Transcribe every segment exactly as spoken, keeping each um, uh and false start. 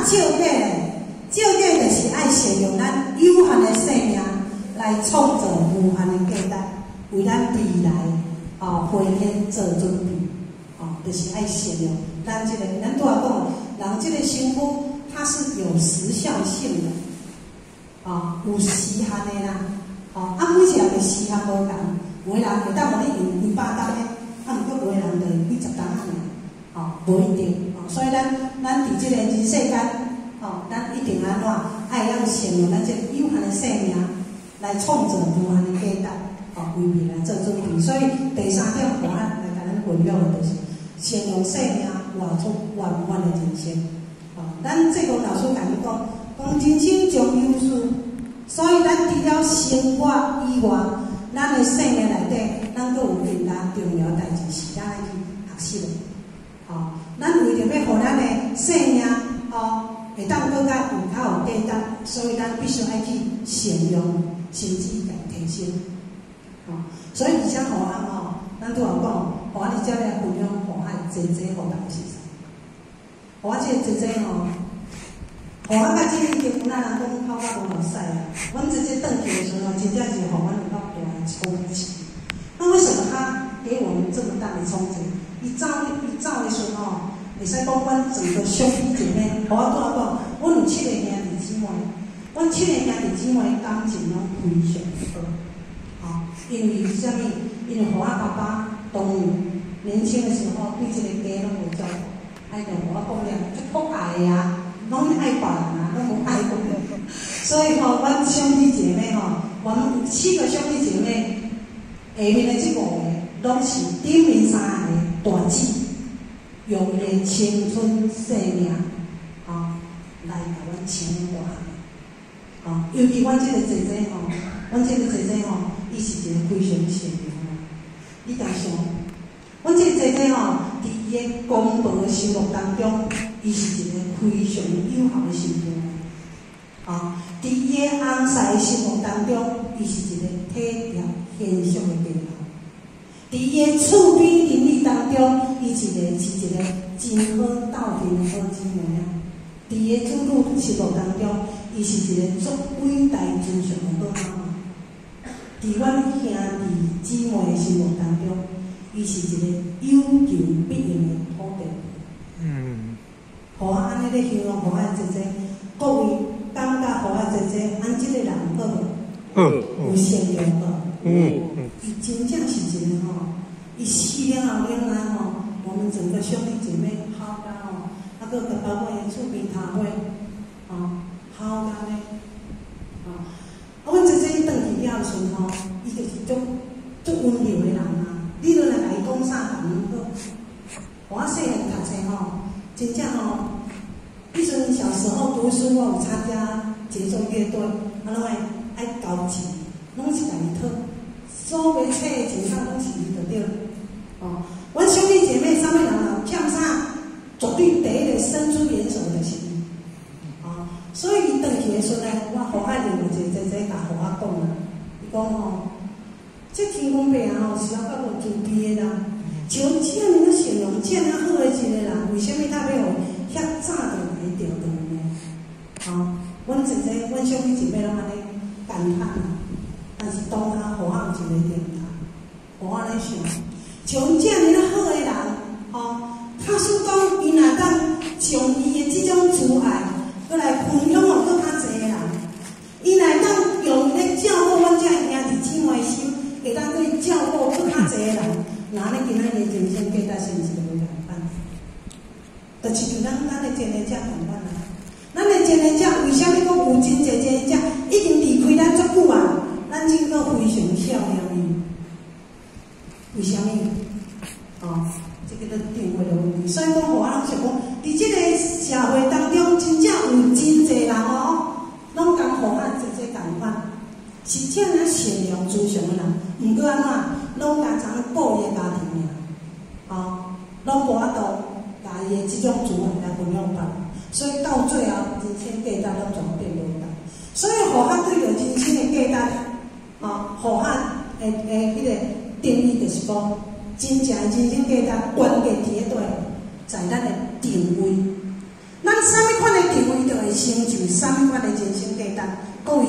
照计照计就是爱善用咱有限的生命来创造无限的价值，为咱未来哦回天做准备。哦，就是爱善用咱这个，咱拄仔讲，人这个身躯它是有时效性的，哦，有时限的啦。哦，啊，每一个时限无同，有的人会当互你用几百担的，啊，毋过有的人就几十担尔，哦，无一定。哦，所以咱咱伫这个人世间，哦，咱一定安怎爱要善用咱这个有限的生命来创造无限的价值，哦，为未来做准备。所以第三点，我来来甲咱分享的就是善用生命活出圆满的人生。哦，咱这个老师甲你讲，讲人生将有事，所以咱除了生活以外，咱的生命内底，咱阁有更加重要代志是咱爱去学习的。哦，咱为着要互咱的生命哦，会当更加有较有价值，所以咱必须爱去善用，甚至来提升。哦，所以而且互俺哦，咱拄仔讲，互俺伫遮来分享，互俺姐姐互人是啥？互我这个姐姐吼，互我甲这个结婚，咱人讲泡甲无偌使啊。阮姐姐转去的时候，真正是互阮有够大的冲击。那为什么她给我们这么大的冲击？伊走伊走的时候，会使讲阮整个兄弟姐妹，互我拄仔讲，阮有七个兄弟姊妹，阮七个兄弟姊妹感情拢非常好。哦，因为啥物？因为互我爸爸当年轻的时候对这个家拢无照顾，爱着互我讲了，足可爱的啊，拢爱别人啊，拢无爱我。所以吼，阮兄弟姐妹吼，阮七个兄弟姐妹，下面的这五个拢是顶面三个大姊，用伊的青春生命，吼、哦、来甲阮牵大汉。吼，尤其阮这个姐姐吼，阮这个姐姐吼，伊是一个非常善良的。你敢想？阮这个姐姐吼，伫伊的公婆的生活当中，伊是一个非常有效的媳妇。吼，伫伊的翁婿的生活当中，伊是一个体贴贤淑的家头。伫伊的厝边邻里当中，伊是一个是一个真好斗阵的好姊妹啊。伫伊的子女生活当中，伊是一个足伟大尊崇的好妈妈。伫阮兄弟姊妹的生活当中，伊是一个有求必应的土地。嗯。互我安尼咧形容互我姐姐，各位感觉互我姐姐，按即个人好无？嗯嗯。有善良无？嗯嗯。伊真正是一个吼，伊死了后了来吼，我们整个兄弟姐妹好甲吼，啊个个包括因厝边头尾，吼好甲咧，吼。啊，阮姐姐伊转去了时吼，伊就是足足温柔的人啊。你若来甲伊讲啥，就毋好。我细汉读册吼，真正吼，迄阵小时候读书，我有参加节奏乐队，啊，拢爱爱交钱，拢是家己讨。所有册的钱项拢是伊就对了。哦，阮兄弟姐妹三个人啊，欠啥，绝对第一个伸出援手的是伊。哦，所以伊转去的时阵，我好爱另一个姐姐甲互我讲啊，伊讲吼，这天公伯啊吼是要较无自卑的啦，像这样的善良、这样好的一个人，为什么他要互遐早就来着断呢？哦，阮姐姐、阮兄弟姐妹拢安尼感叹啊。但是当下互我有一个念头，互我咧想，像这样好的人，吼、哦，他说讲伊若当将伊的这种慈爱，过来分享互搁较济的人，伊若当用咧照顾阮这兄弟姊妹心，会当去照顾搁较济的人，那咧今仔日人生价值是毋是就会改变？就是就咱咱的前的者同款啦。咱的前的者为虾米讲有真济前的者已经离开咱足久啊？咱这个非常孝敬伊，为什么？哦，这个都定位的问题。所以讲，互我人想讲，伫这个社会当中，真正有真济人哦，拢共互咱姐姐共款，是这样善良慈祥的人。毋过安怎，拢家常顾伊的家庭尔，哦，拢无法度甲伊的这种慈爱来分享别人，所以到最后，人生价值拢全变无大。所以，互我对着人生的价值。哦，互汉诶诶，迄、那个定义就是讲，真正的人生价值关键伫咧倒，在咱的定位。咱啥物款的定位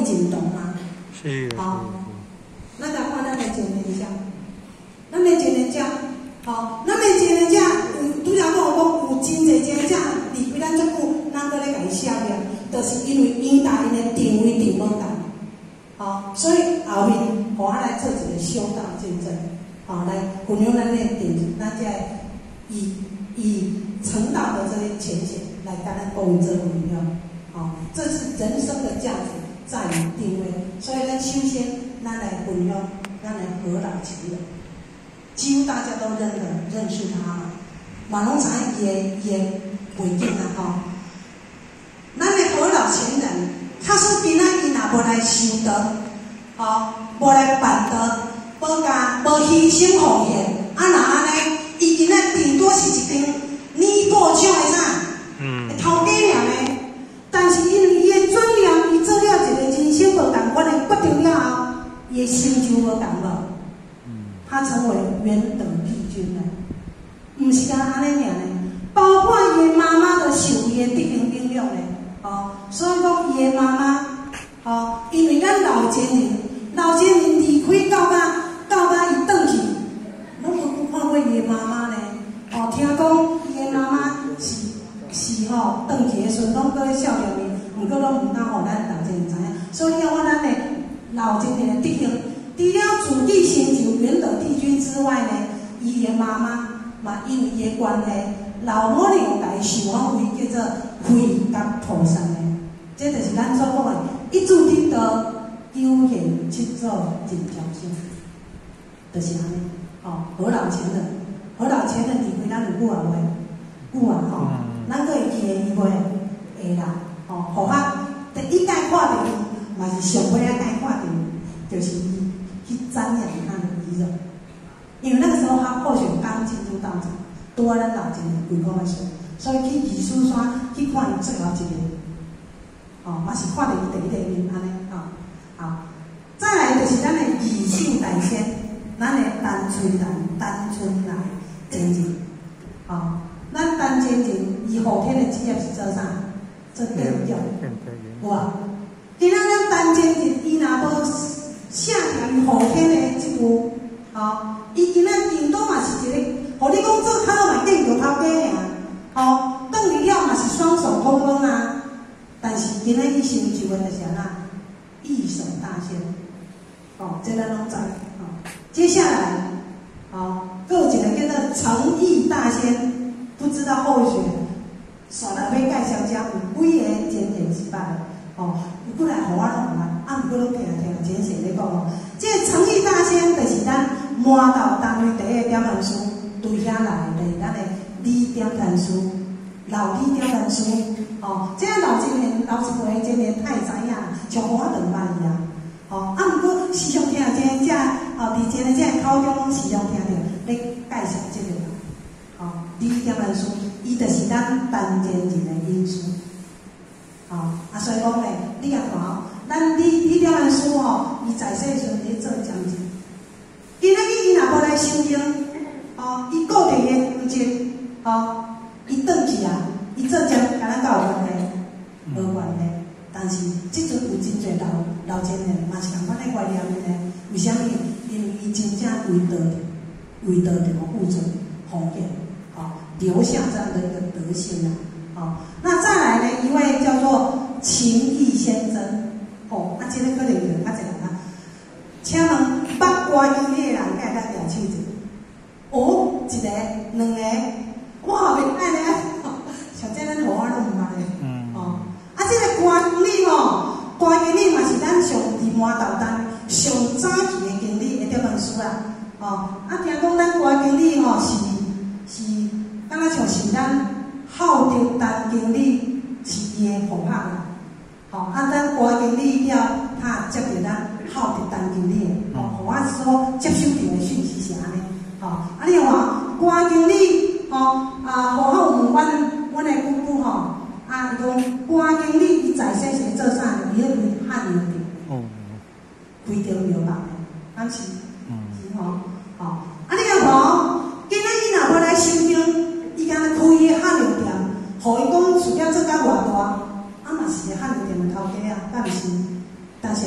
认同嘛。 是。 好，咱来看咱的前面者，咱的前面者，好，咱的前面者有拄则讲讲有真侪前面者离开咱足久，咱搁咧家己写念，就是因为因大因的定位定无同，好，所以后面互咱来做一个修道见证，好，来分享咱的定，咱才以以成道的这些浅显来跟咱各位做分享，好，这是人生的价值在于定位，所以咱首先咱来分享咱的和老情人，几乎大家都认得认识他嘛，嘛拢知伊的伊的背景啊吼。咱的和老情人，假使今仔伊若无来修德，吼，无来办德，无加无牺牲奉献，啊若安尼，伊今仔顶多是一张泥布厂的啥，嗯，头家尔呢。但是因为伊的尊严，伊做了一个人生无同款的决定了后，伊的成就无同了。他成为元等帝君了，毋是干安尼尔呢，包括伊的妈妈都受伊的德行影响咧，哦，所以讲伊的妈妈，哦，因为咱老前人，老前人离开到甲到甲伊转去，拢无看过伊的妈妈呢，哦，听讲伊的妈妈是是吼转去的时阵，拢搁咧笑着伊，毋过拢毋敢互咱老前人知影，所以要我咱的老前人的德行。除了主地成就元德帝君之外呢，伊的妈妈嘛因为伊的关系，老母娘家受访为叫做慧觉菩萨的，这就是咱所讲的一柱得道，九贤七祖真条心，就是安尼。哦，和老前人，和老前人离开咱有久啊未？久啊吼，咱搁会记得伊袂？会啦。哦，互较第一届看到伊，嘛是上尾仔届看到伊，就是伊。去瞻仰他的仪容，因为那个时候他或许刚进入道场，拄啊咱老前人规讲的时候，所以去二叔山去看伊最后一面，哦，嘛是看到伊第一个面安尼，哦，好，再来就是咱的二性大仙，咱的单纯人、单纯来前人，哦，咱单前人伊后天的职业是做啥？做店长，有啊，今仔咱单前人伊若无下条于后天的即句，吼，伊今仔顶多嘛是一个，互你讲做头嘛见着头家尔，吼，转去了嘛是双手空空啊。但是今仔伊成就的就是安那一手大仙，哦，这咱拢知，哦。接下来，哦，还有一个叫做诚意大仙，不知道后学，煞来要介绍遮有几个前言失败的，哦，有过来互我弄来。啊，毋过拢听听前世咧讲哦，这个诚意大仙就是咱满道单位第一个点坛师，对遐来的咱的李点坛师，老李点坛师，哦，这个老前年老一辈前年太知影，像我两捌伊啊，哦，啊，毋过时常听这这哦，伫前的这口中拢时常听着咧介绍这个人，哦，李点坛师，伊就是咱单前人的因师，哦，啊，所以讲咧，你也看哦。咱李李点坛师吼，伊在世时阵咧做将军，今仔日伊若无来修行，哦，伊固定的负责，哦，伊转去啊，伊做将跟咱甲有关系，无关系。但是即阵有真侪老老前人嘛是共款的观念呢？为虾米？因为伊真正为道为道着付出奉献，哦，留下这样的一个德行啊，哦，那再来呢一位叫做情义先生。哦，啊，即个可能就较侪人啊，请问捌歌经理的人，敢会当调手者？哦，一个、两个，哇，袂歹咧，像这咱互我拢毋捌咧。嗯。哦，啊，即个歌经理吼，歌经理嘛是咱上伫满道单上早期的经理的点文书啦。哦，啊，听讲咱歌经理吼是是，敢若像是咱浩德单经理是伊的伙伴啦。哦，啊，咱歌经理了，他接着咱浩德单经理，哦，互我所接收到的讯息是安尼，哦，啊，你看歌经理，哦，啊，互我问阮阮的姑姑吼，啊，伊讲歌经理伊在世是做啥呢？伊咧开汉药店，哦，开着药房的，敢是？是吼，哦，啊，你看吼，今仔伊若无来修行，伊敢开伊的汉药店，互伊讲事业做甲偌大。啊嘛是个汉药店的头家啊，敢毋是？但是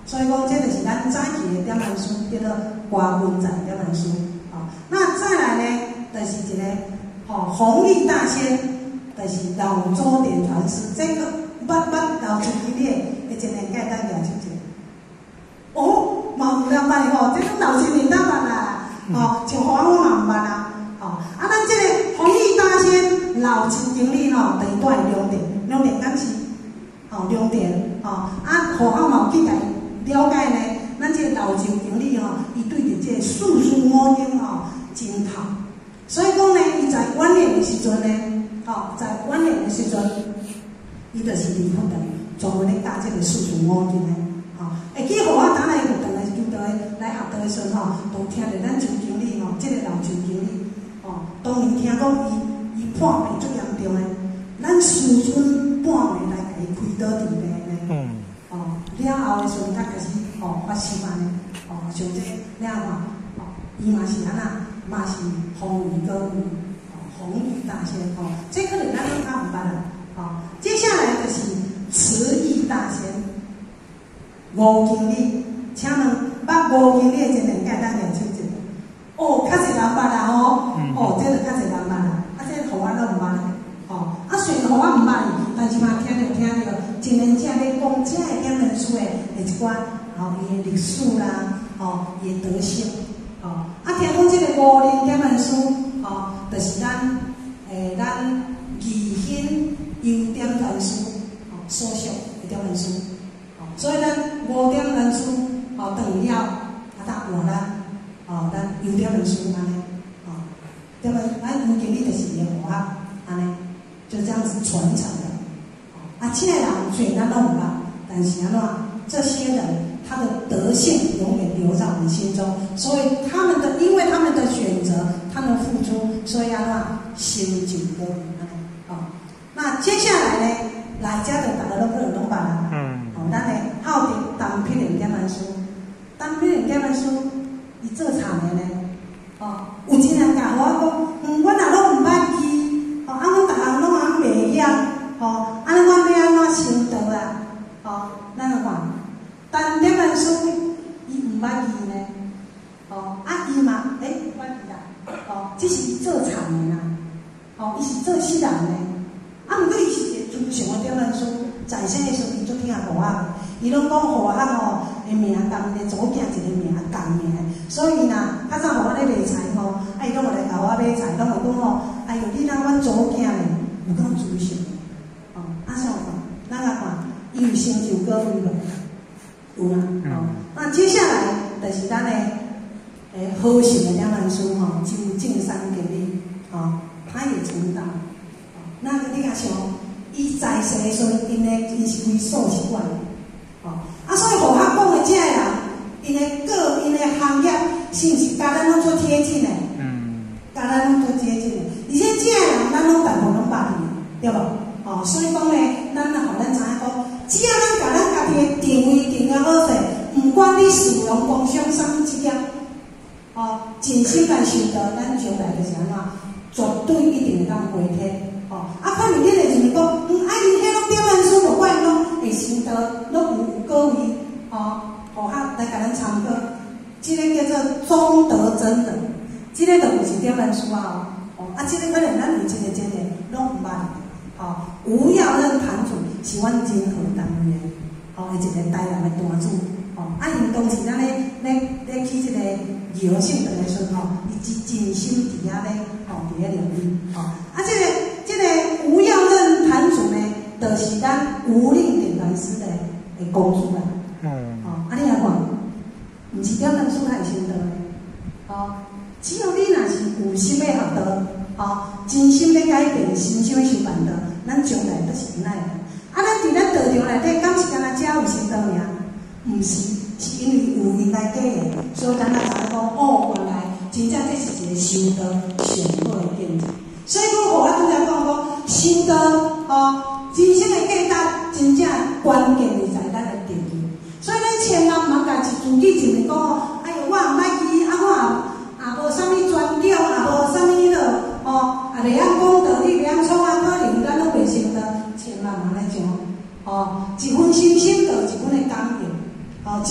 所以讲，这就是咱早期的点文书，叫做瓜文仔点文书。哦，那再来呢，就是一个哦，弘毅大仙，就是老周点传师，这个捌捌老祖一列，会真能简单了解者。哦，嘛有人捌吼，这种老前年当捌啦，哦，像华我嘛毋捌啊，哦，啊，咱这个弘毅大仙老秦经理吼，第一段两点，两点讲是，哦，两点，哦，啊，互我嘛有去甲了解呢，咱这个老秦经理吼，伊对着这四书五经吼真透，所以讲呢，伊在晚年的时阵呢，哦，在晚年的时阵，伊就是离婚的，专门咧教这个四书五经的。会记互我当来有当来就来来学堂的时候吼，都听着咱周经理吼，即、这个老周经理吼，当年听讲伊伊破病足严重诶，咱师尊半暝来甲伊开刀治病咧。嗯。哦，了后诶时阵，才开始哦发生安尼，哦像这了后哦，伊嘛是安那，嘛是弘毅哥，哦弘毅大仙哦，这可能咱拢较毋捌啦。哦，接下来就是慈义大仙。吴经理，请问捌吴经理的真能简单了解一下。哦，较侪人捌啦吼，哦，这个较侪人捌啦，啊，这个互我都毋捌咧，哦，啊，虽然互我毋捌，但是嘛听着听着，真能正咧讲这个点文书的的一寡，哦，伊的历史啦，哦，伊的德性，哦，啊，听讲这个五林点文书，哦，就是咱诶咱义兴优点传书，哦，所属的点文书。所以咱五点文书哦，等了啊，咱换咱哦，咱优点文书安尼哦，点文咱吴经理就是也互啊，安尼就这样子传承的。啊，这个人虽然咱拢毋捌，但是安怎这些人他的德性永远留在我们心中，所以他们的因为他们的选择，他们付出，所以安怎心就歌安尼哦。那接下来呢，来家的大家都可能拢捌啦。嗯。咱嘞好伫东平人点文书，东平人点文书，伊做场的呢，哦，有一人甲我讲，嗯，我若拢毋捌字，哦，啊，阮逐项拢啊袂晓，哦，啊，阮要安怎修道啊？哦，咱看，但点文书伊毋捌字呢，哦，啊，伊嘛，诶，捌字啦，哦，只是伊做场的啦，哦，伊是做死人的，啊，毋过伊是一个尊崇的点文书。在生的时候，伊足听互我，伊拢讲互我吼，的名共的祖囝一个名共名，所以呐，较早互我咧卖菜吼，啊伊拢会来甲我买菜，拢会讲吼，哎哟，你当阮祖囝咧，有够自信，哦，啊像看，咱来看，伊有成就各位无？有啦，哦，那接下来就是咱的诶好行的两本书吼，周敬山经理，哦，他也成道，哦，那你也想。伊在世的时候，因诶因是为数是管，哦，啊，所以互较讲的这个人，因诶个因诶行业是毋是甲咱拢做贴近的？嗯，甲咱拢做接近的，而且这个人咱拢大部分拢捌去，对无？哦，所以讲咧，咱若互咱知影讲，只要咱甲咱家己诶定位定了好势，毋管你事业工商啥物职业，哦，尽心来修道，咱将来就是安怎，绝对一定会当回天。哦，啊，可能恁会就是讲，嗯，啊，伊迄种点文书无怪拢会成道，拢有各位，哦，互较来甲咱参考，即、这个叫做中德真人，即、这个就就是点文书啊，哦，啊，即、这个可能咱有真个真个拢毋捌，哦，吴耀任堂主是阮真好单元，哦，的一个台南的大主，哦，啊，因当时咱咧咧咧去即个游性的时阵吼，伊是真心伫遐咧，哦，伫遐疗愈，哦，啊，即、这个。这个吴耀任坛主呢，就是咱无令点传师的的公主啦。嗯。哦，啊，你来看，毋是点文书还是先道呢？哦，只要你若是有心要学道，哦，真心要改变，真心要修办道，咱将来都是安尼的。啊，咱伫咱道场内底，敢是干那只有先道尔？毋是，是因为有因来过的，所以咱才知影讲，哦，原来真正这是一个修道上好的见证。所以讲，互我拄才讲讲，修道哦，人生的价值真正关键是在咱的定位。所以咱千万毋通家己自己认为讲哦，哎哟，我毋捌字，啊我也也无啥物专长，也无啥物迄落哦，也袂晓讲道理，袂晓创啊，可能咱拢袂成道。千万毋通安尼讲哦，一分心心就一分的感应。哦，只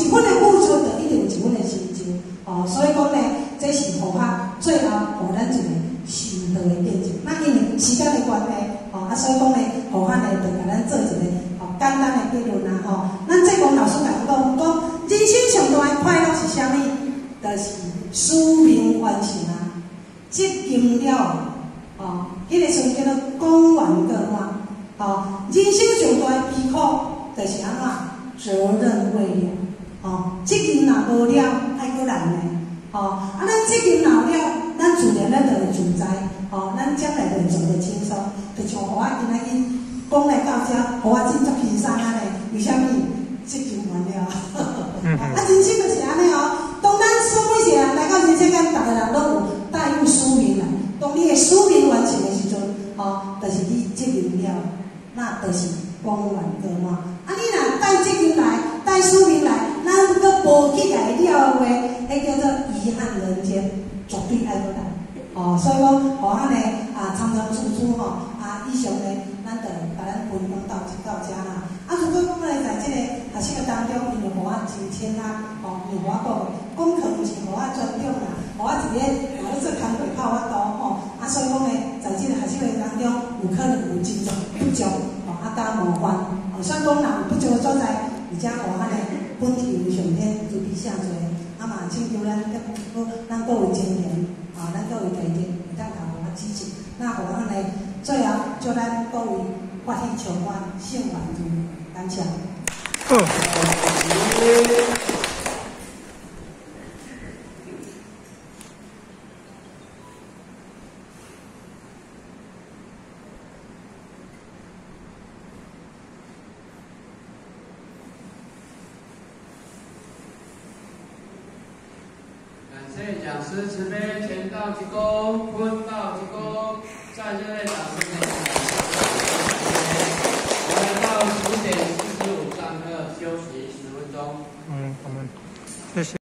一份的付出，就一定有一份的成就。哦，所以讲呢，这是互较最后互咱一个修道的见证。那因为时间的关系，哦，啊，所以讲呢，互咱呢就甲咱做一个哦简单的结论啦，吼。咱这讲老师甲讲讲，人生上大的快乐是啥物？就是使命完成啊，积金了，哦，迄、那个算叫做讲完个嘛，哦，人生上大的悲苦就是安怎？责任未了。哦，责任若无了，爱搁难呢。哦，啊，咱责任若了，咱自然咱就会自在。哦，咱将来就会做得轻松。就像互我今仔日讲来到遮，互我真足轻松安尼。为虾米？责任完了。啊，人生就是安尼哦。当咱所每一个人来到人世间，逐个人都有带有使命啦。当你的使命完成的时阵，哦，就是你责任了，那就是光完个嘛。啊，你若带责任来，带使命来，咱搁无起来了话，迄叫做遗憾人间，绝对爱过来。哦，所以讲，互咱呢啊，参参处处吼啊，以上呢，咱就甲咱分享到即到遮啦。啊，如果讲咧在即个学习个当中，因为互我真深啊，吼，因为我讲讲课毋是互我专长啦，互我一个我咧做工课靠我多吼，啊，所以讲呢，在即个学习个当中，有可能有真种不足，吼，啊，加模范，哦，所以讲若有不足个所在，而且互咱呢本体有上天慈悲下侪，啊嘛，请求咱各咱各位青年，啊，咱各位家庭，会当互我支持，那互咱呢最后祝咱各位发喜求欢，幸满足，感谢。嗯。 感谢讲师慈悲前道鞠躬，坤道鞠躬，在这位讲师们我们到十点四十五上课休息十分钟。嗯，我们谢谢。